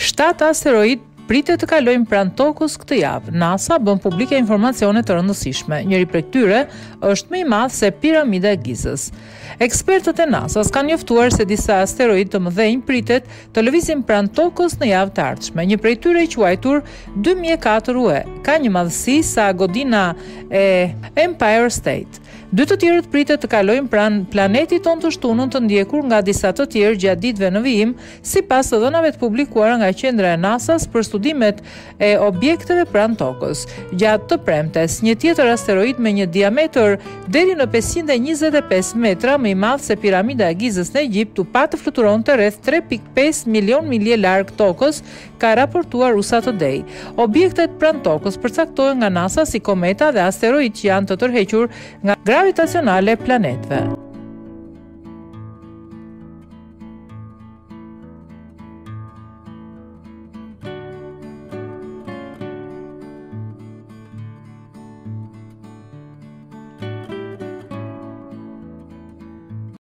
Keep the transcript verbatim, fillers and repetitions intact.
shtatë asteroid pritet të kalojnë pranë tokës këtë javë. NASA bën publike informacione të rëndësishme. Njëri prej tyre është më i madh se piramida e Gizës. Ekspertët e NASA-s kanë njoftuar se disa asteroid të mëdhenj pritet të lëvizin pranë tokës në javë të ardhshme. Një prej tyre i quajtur dy mijë e katër U E ka një madhësi sa godina e Empire State. Dy të tjerët pritet të kalojnë pranë planetit tonë të shtunën, të ndjekur nga disa të tjerë gjatë ditëve në vijim, sipas të dhënave të publikuara nga qendra e NASA-s për studimet e objekteve pranë tokës. Gjatë të premtes, një tjetër asteroid me një diametër deri në pesëqind e njëzet e pesë metra, më i madh se piramida e Gizës në Egjipt, u pa të fluturonte rreth tre pikë pesë milion milje larg tokës, ka raportuar U S A Today. Objektet pranë tokës përcaktohen nga NASA si kometa dhe asteroid që janë të tërhequr nga gravitacionale planetëve.